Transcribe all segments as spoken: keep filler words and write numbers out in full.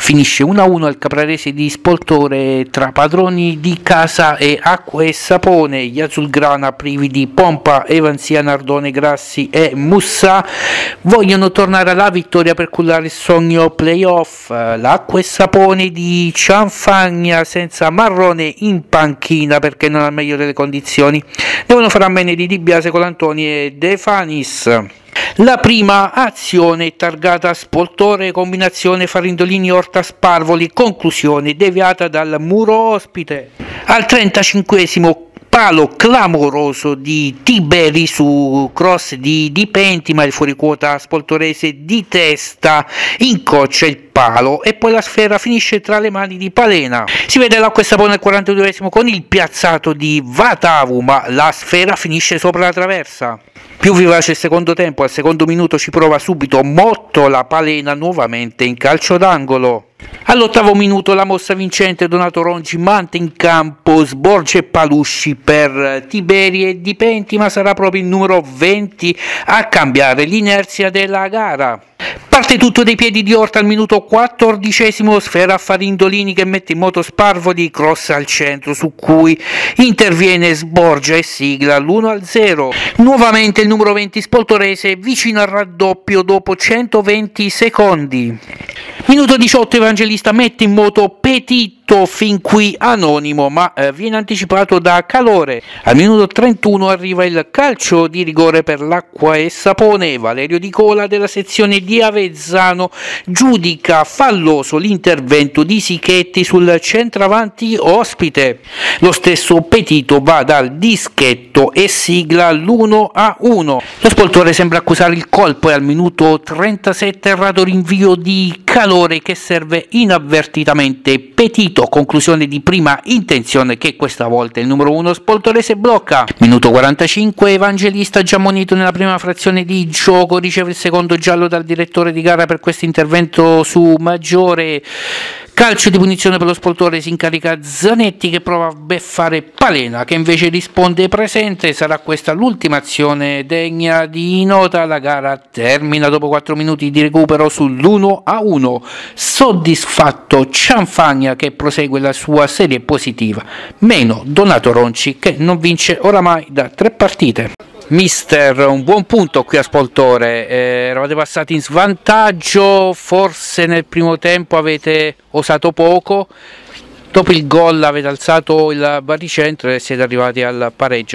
Finisce uno a uno al Caprarese di Spoltore tra padroni di casa e Acqua e Sapone. Gli Azulgrana, privi di pompa, Evansia, Nardone, Grassi e Mussa, vogliono tornare alla vittoria per cullare il sogno playoff. L'Acqua e Sapone di Cianfagna, senza Marrone in panchina perché non ha il meglio delle condizioni, devono fare a meno di Di Biase, Colantoni e De Fanis. La prima azione targata Spoltore, combinazione Farindolini Orta Sparvoli, conclusione deviata dal muro ospite. Al trentacinquesimo palo clamoroso di Tiberi su cross di Di Pentima, il fuoriquota spoltorese di testa incoccia il palo e poi la sfera finisce tra le mani di Palena. Si vede l'Acqua e Sapone al quarantaduesimo con il piazzato di Vatavu, ma la sfera finisce sopra la traversa. Più vivace il secondo tempo, al secondo minuto ci prova subito Mottola, Palena nuovamente in calcio d'angolo. All'ottavo minuto la mossa vincente, Donato Ronci manda in campo Sborgia e Palusci per Tiberi e Di Pentima, sarà proprio il numero venti a cambiare l'inerzia della gara. Parte tutto dai piedi di Orta al minuto quattordicesimo, sfera a Farindolini che mette in moto Sparvoli, cross al centro su cui interviene Sborgia e sigla l'uno a zero. Nuovamente il numero venti spoltorese vicino al raddoppio dopo centoventi secondi. Minuto diciotto, Evangelista mette in moto Petitto, fin qui anonimo, ma eh, viene anticipato da Calore. Al minuto trentuno arriva il calcio di rigore per l'Acqua e Sapone. Valerio Di Cola della sezione di Avezzano giudica falloso l'intervento di Sichetti sul centravanti ospite. Lo stesso Petitto va dal dischetto e sigla l'uno a uno. Lo Spoltore sembra accusare il colpo e al minuto trentasette errato rinvio di Calore che serve inavvertitamente Petitto, conclusione di prima intenzione che questa volta il numero uno spoltorese blocca. Minuto quarantacinque, Evangelista già munito nella prima frazione di gioco riceve il secondo giallo dal direttore di gara per questo intervento su Maggiore. Calcio di punizione per lo Spoltore, si incarica Zanetti che prova a beffare Palena che invece risponde presente. Sarà questa l'ultima azione degna di nota. La gara termina dopo quattro minuti di recupero sull'uno a uno. Soddisfatto Cianfagna che prosegue la sua serie positiva, meno Donato Ronci che non vince oramai da tre partite. Mister, un buon punto qui a Spoltore, eh, eravate passati in svantaggio, forse nel primo tempo avete osato poco, dopo il gol avete alzato il baricentro e siete arrivati al pareggio.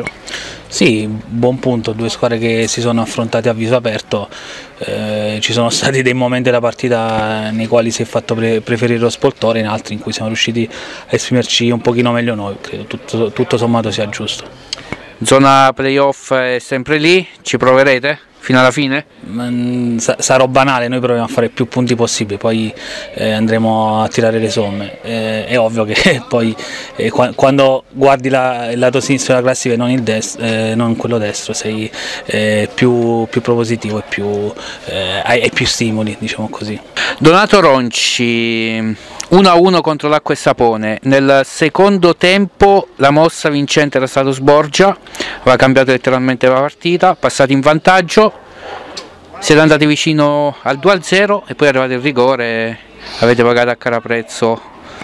Sì, buon punto, due squadre che si sono affrontate a viso aperto, eh, ci sono stati dei momenti della partita nei quali si è fatto pre preferire lo Spoltore, in altri in cui siamo riusciti a esprimerci un pochino meglio noi, credo tutto, tutto sommato sia giusto. Zona playoff è sempre lì, ci proverete fino alla fine? Mm, sarò banale, noi proviamo a fare più punti possibili, poi eh, andremo a tirare le somme. Eh, è ovvio che poi eh, quando guardi la, il lato sinistro della classifica e non, il destro, eh, non quello destro, sei eh, più, più propositivo e più, eh, hai più stimoli, diciamo così. Donato Ronci, uno a uno contro l'Acqua e Sapone. Nel secondo tempo la mossa vincente era stato Sborgia, aveva cambiato letteralmente la partita, passati in vantaggio, siete andati vicino al due a zero e poi è arrivato il rigore e avete pagato a caro prezzo.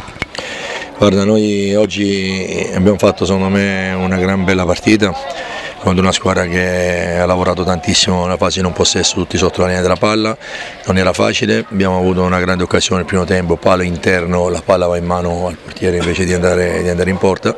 Guarda, noi oggi abbiamo fatto secondo me una gran bella partita contro una squadra che ha lavorato tantissimo nella fase non possesso, tutti sotto la linea della palla, non era facile, abbiamo avuto una grande occasione nel primo tempo, palo interno, la palla va in mano al portiere invece di andare, di andare in porta,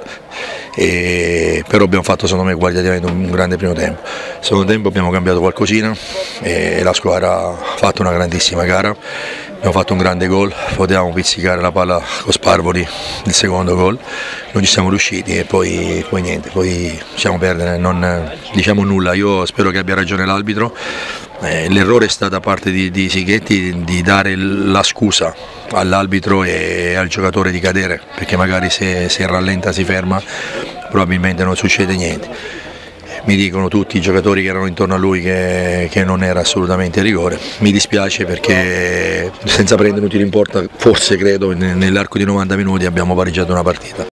e, però abbiamo fatto secondo me qualitativamente un grande primo tempo. Nel secondo tempo abbiamo cambiato qualcosina e la squadra ha fatto una grandissima gara. Abbiamo fatto un grande gol, potevamo pizzicare la palla con Sparvoli, il secondo gol, non ci siamo riusciti e poi, poi niente, poi possiamo perdere, non diciamo nulla. Io spero che abbia ragione l'arbitro, eh, l'errore è stato da parte di, di Sichetti di dare la scusa all'arbitro e al giocatore di cadere, perché magari se, se rallenta si ferma probabilmente non succede niente. Mi dicono tutti i giocatori che erano intorno a lui che, che non era assolutamente a rigore. Mi dispiace perché senza prendere un tiro in porta, forse credo nell'arco di novanta minuti abbiamo pareggiato una partita.